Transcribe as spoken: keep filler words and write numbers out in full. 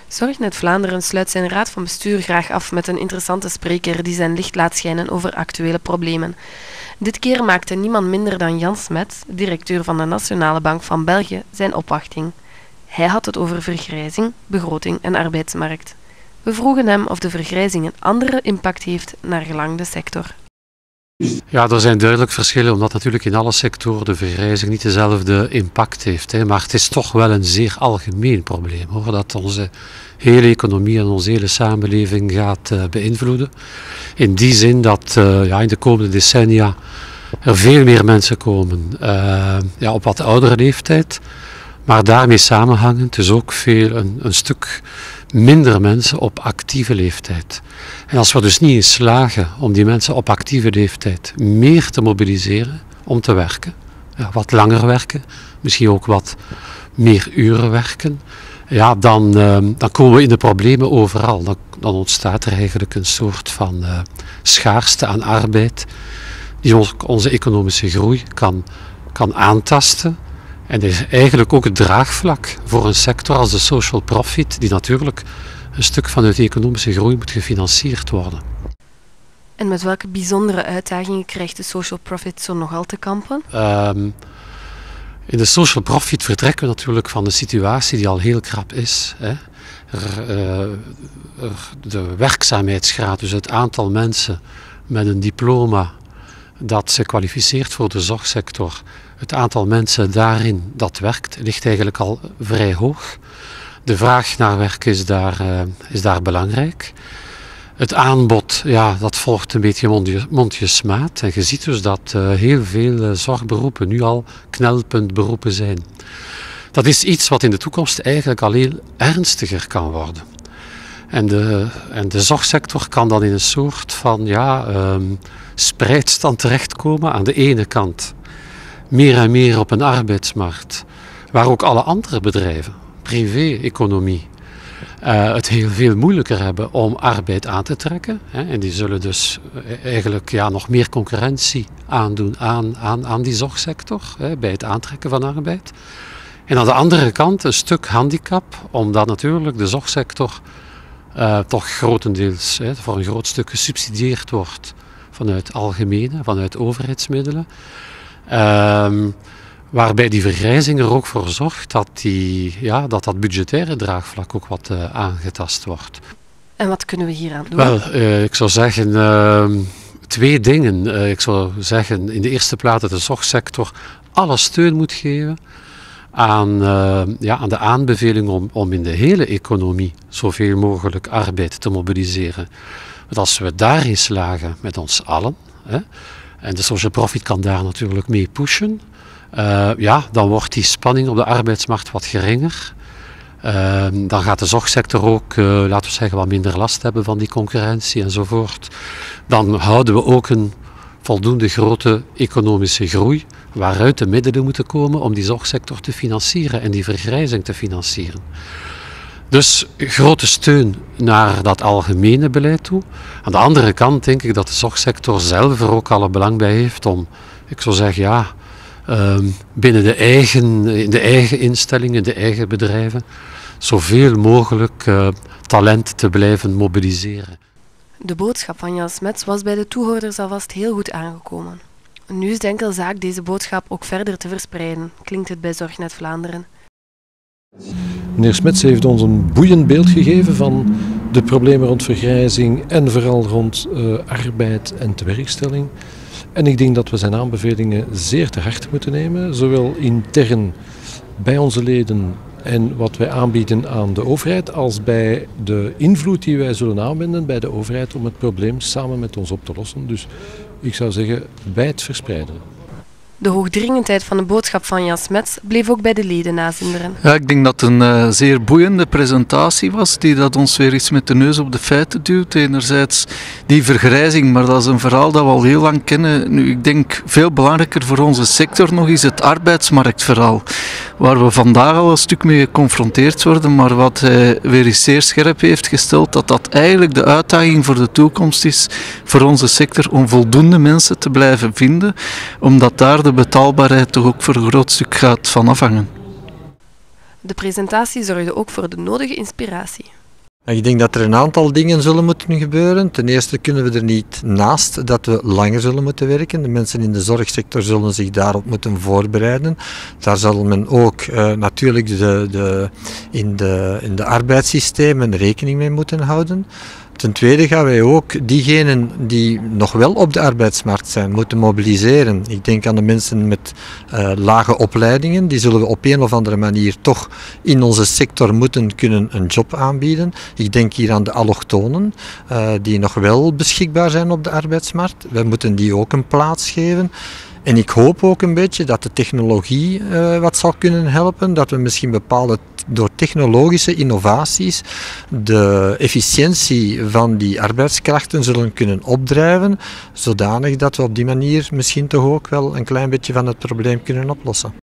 Zorgnet Vlaanderen sluit zijn raad van bestuur graag af met een interessante spreker die zijn licht laat schijnen over actuele problemen. Dit keer maakte niemand minder dan Jan Smets, directeur van de Nationale Bank van België, zijn opwachting. Hij had het over vergrijzing, begroting en arbeidsmarkt. We vroegen hem of de vergrijzing een andere impact heeft naar gelang de sector. Ja, er zijn duidelijk verschillen, omdat natuurlijk in alle sectoren de vergrijzing niet dezelfde impact heeft. Hè. Maar het is toch wel een zeer algemeen probleem, hoor, dat onze hele economie en onze hele samenleving gaat uh, beïnvloeden. In die zin dat uh, ja, in de komende decennia er veel meer mensen komen uh, ja, op wat oudere leeftijd, maar daarmee samenhangend dus ook veel, een, een stuk minder mensen op actieve leeftijd. En als we dus niet in slagen om die mensen op actieve leeftijd meer te mobiliseren om te werken, ja, wat langer werken, misschien ook wat meer uren werken, ja, dan, uh, dan komen we in de problemen overal. Dan, dan ontstaat er eigenlijk een soort van uh, schaarste aan arbeid die ons, onze economische groei kan, kan aantasten. En dat is eigenlijk ook het draagvlak voor een sector als de social profit, die natuurlijk een stuk vanuit de economische groei moet gefinancierd worden. En met welke bijzondere uitdagingen krijgt de social profit zo nogal te kampen? Um, in de social profit vertrekken we natuurlijk van een situatie die al heel krap is. Hè. Er, uh, er, de werkzaamheidsgraad, dus het aantal mensen met een diploma dat zich kwalificeert voor de zorgsector, het aantal mensen daarin dat werkt, ligt eigenlijk al vrij hoog. De vraag naar werk is daar, uh, is daar belangrijk. Het aanbod, ja, dat volgt een beetje mondje, mondjesmaat. En je ziet dus dat uh, heel veel uh, zorgberoepen nu al knelpuntberoepen zijn. Dat is iets wat in de toekomst eigenlijk al heel ernstiger kan worden. En de, en de zorgsector kan dan in een soort van ja, um, spreidstand terechtkomen. Aan de ene kant meer en meer op een arbeidsmarkt, waar ook alle andere bedrijven, privé-economie, uh, het heel veel moeilijker hebben om arbeid aan te trekken. Hè. En die zullen dus eigenlijk ja, nog meer concurrentie aandoen aan, aan, aan die zorgsector, hè, bij het aantrekken van arbeid. En aan de andere kant een stuk handicap, omdat natuurlijk de zorgsector uh, toch grotendeels hè, voor een groot stuk gesubsidieerd wordt vanuit algemene, vanuit overheidsmiddelen. Um, waarbij die vergrijzing er ook voor zorgt dat die, ja, dat, dat budgettaire draagvlak ook wat uh, aangetast wordt. En wat kunnen we hieraan doen? Wel, uh, ik zou zeggen uh, twee dingen. Uh, ik zou zeggen in de eerste plaats dat de zorgsector alle steun moet geven aan, uh, ja, aan de aanbeveling om, om in de hele economie zoveel mogelijk arbeid te mobiliseren. Want als we daarin slagen met ons allen, hè, en de social profit kan daar natuurlijk mee pushen, uh, ja, dan wordt die spanning op de arbeidsmarkt wat geringer. Uh, dan gaat de zorgsector ook, uh, laten we zeggen, wat minder last hebben van die concurrentie enzovoort. Dan houden we ook een voldoende grote economische groei, waaruit de middelen moeten komen om die zorgsector te financieren en die vergrijzing te financieren. Dus grote steun naar dat algemene beleid toe. Aan de andere kant denk ik dat de zorgsector zelf er ook alle belang bij heeft om, ik zou zeggen, ja, um, binnen de eigen, in de eigen instellingen, de eigen bedrijven, zoveel mogelijk uh, talent te blijven mobiliseren. De boodschap van Jan Smets was bij de toehoorders alvast heel goed aangekomen. Nu is het enkel zaak deze boodschap ook verder te verspreiden, klinkt het bij Zorgnet Vlaanderen. Meneer Smets heeft ons een boeiend beeld gegeven van de problemen rond vergrijzing en vooral rond uh, arbeid en tewerkstelling. En ik denk dat we zijn aanbevelingen zeer ter harte moeten nemen, zowel intern bij onze leden en wat wij aanbieden aan de overheid, als bij de invloed die wij zullen aanwenden bij de overheid om het probleem samen met ons op te lossen. Dus ik zou zeggen, bij het verspreiden. De hoogdringendheid van de boodschap van Jan Smets bleef ook bij de leden nazinderen. Ja, ik denk dat het een uh, zeer boeiende presentatie was, die dat ons weer eens met de neus op de feiten duwt. Enerzijds die vergrijzing, maar dat is een verhaal dat we al heel lang kennen. Nu, ik denk veel belangrijker voor onze sector nog is het arbeidsmarktverhaal, waar we vandaag al een stuk mee geconfronteerd worden, maar wat hij weer eens zeer scherp heeft gesteld, dat dat eigenlijk de uitdaging voor de toekomst is voor onze sector om voldoende mensen te blijven vinden, omdat daar de betaalbaarheid toch ook voor een groot stuk gaat van afhangen. De presentatie zorgde ook voor de nodige inspiratie. Ik denk dat er een aantal dingen zullen moeten gebeuren. Ten eerste kunnen we er niet naast dat we langer zullen moeten werken. De mensen in de zorgsector zullen zich daarop moeten voorbereiden. Daar zal men ook uh, natuurlijk de, de, in, de, in de arbeidssystemen rekening mee moeten houden. Ten tweede gaan wij ook diegenen die nog wel op de arbeidsmarkt zijn moeten mobiliseren. Ik denk aan de mensen met uh, lage opleidingen. Die zullen we op een of andere manier toch in onze sector moeten kunnen een job aanbieden. Ik denk hier aan de allochtonen uh, die nog wel beschikbaar zijn op de arbeidsmarkt. Wij moeten die ook een plaats geven. En ik hoop ook een beetje dat de technologie uh, wat zal kunnen helpen. Dat we misschien bepaalde, door technologische innovaties, de efficiëntie van die arbeidskrachten zullen kunnen opdrijven. Zodanig dat we op die manier misschien toch ook wel een klein beetje van het probleem kunnen oplossen.